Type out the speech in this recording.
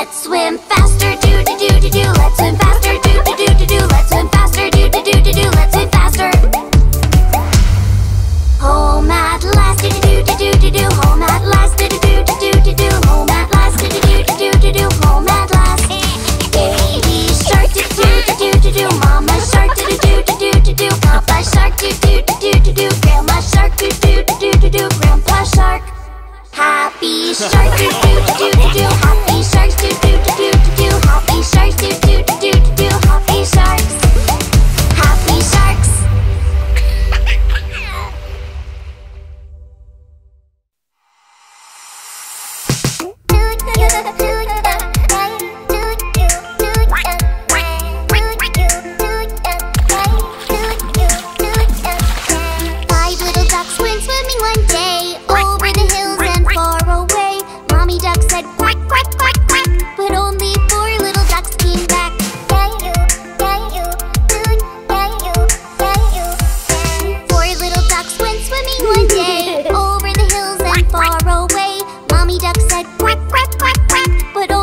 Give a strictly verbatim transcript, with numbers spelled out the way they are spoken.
Let's swim faster, do do do do do. Let's swim faster, do do do do do. Let's swim faster, do do do do do. Let's swim faster. Home at last, do do do do do do. Home at last, do do do do do do. Home at last, do do do do do do. Home at last. Baby shark, do do do do do. Mama shark, do do do do do do. Papa shark, do do do do do. Grandma shark, do do do do do. Grandpa shark. Happy shark, do do do do do. Happy sharks, do do do do do. Happy sharks, do do do do do. Happy sharks. Happy sharks. Five little ducks went swimming one day over the hills and far away. Mommy duck said quack, quack, quack, quack, but only four little ducks came back. Four little ducks went swimming one day over the hills and far away. Mommy duck said quack, quack, quack, quack, but only